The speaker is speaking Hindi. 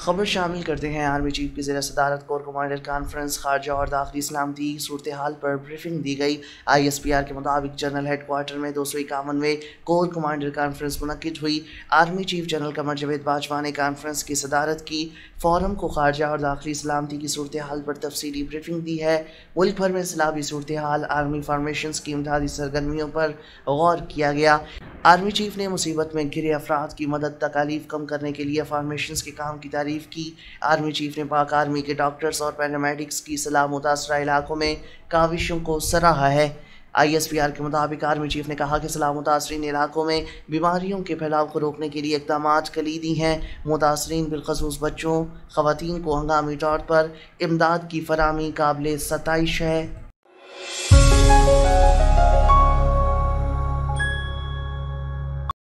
खबर शामिल करते हैं। आर्मी चीफ की ज़ेर सदारत कोर कमांडर कॉन्फ्रेंस खारजा और दाखिली सलामती सूरत हाल पर ब्रीफिंग दी गई। ISPR के मुताबिक जनरल हेड क्वार्टर में 251वें कोर कमांडर कॉन्फ्रेंस मुनक्किद हुई। Army chief general Qamar Javed Bajwa ने कॉन्फ्रेंस की सदारत की। फोरम को खारजा और दाखिली सलामती की सूरत हाल पर तफसीली ब्रीफिंग दी है। मुल्क भर में सैलाबी सूरत हाल, आर्मी फार्मेशन की इमदादी सरगर्मियों पर गौर किया गया। आर्मी चीफ ने मुसीबत में घिरे अफराद की मदद तकालीफ कम करने के लिए फार्मेशन के काम की तारीफ की। आर्मी चीफ ने पाक आर्मी के डॉक्टर्स और पैरामेडिक्स की सलाह मुतासरा इलाकों में काविशों को सराहा है। ISPR के मुताबिक आर्मी चीफ ने कहा कि सलाह मुतासरीन इलाकों में बीमारियों के फैलाव को रोकने के लिए इक़दाम कलीदी हैं। मुतासरीन बिलखसूस बच्चों, ख़वातीन को हंगामी तौर पर इमदाद की फराहमी काबिल सताइश है।